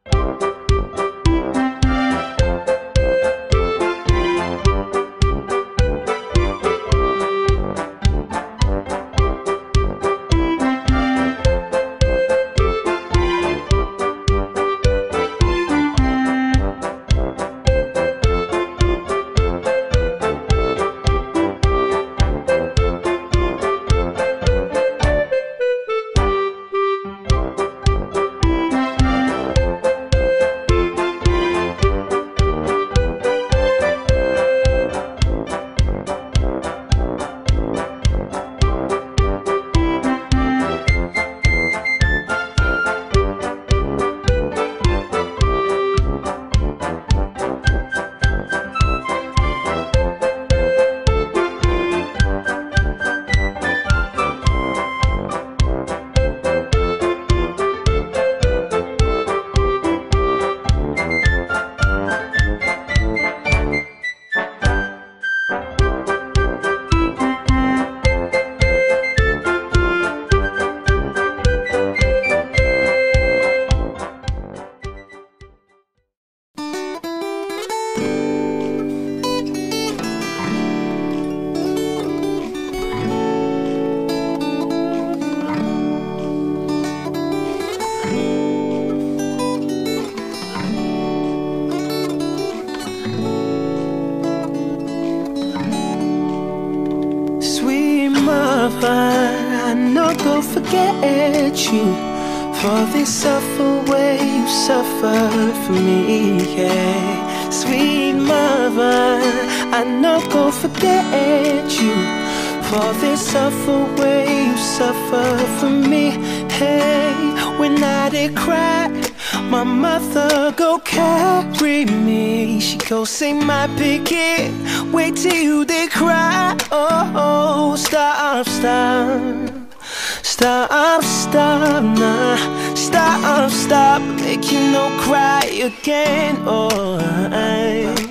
I not go forget you for this awful way you suffered for me, yeah. Sweet mother, I not go forget you for this awful way you suffered for me. Hey, when I did cry, my mother go carry me. She go say my big kid, wait till you did cry. Oh, stop, stop. Stop, stop, nah. Stop, stop, make you no cry again. Oh,